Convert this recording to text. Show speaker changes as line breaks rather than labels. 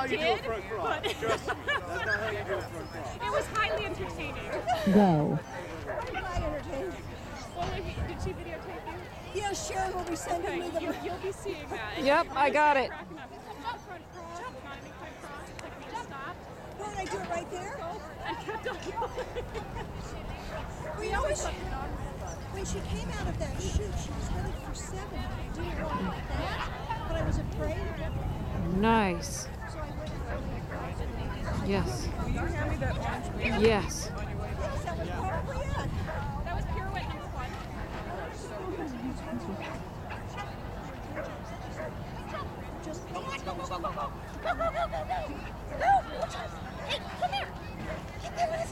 you do a front crawl. Trust me, that's not how you do a front crawl.
It was highly entertaining.
Go.
Quite entertaining.
Well, did she videotape you?
Yeah, Sharon will be sending me the.
You'll be seeing that.
Yep, I got it.
Cracking up. It's not front crawl, it's not any front cross. It's like we just stopped
Where did I do it right there?
and kept on going.
We always. When she came out of that chute, she was ready for 7. I didn't want like that, but I was afraid.
Nice.
So I went.
Yes.
Will you hand me that orange wheel?
Yes.
Yes, that was probably it.
That was pirouette number 1.
Just
Go, go, go, go, go, go. Go, go, go, go, go. Go, hey, come here.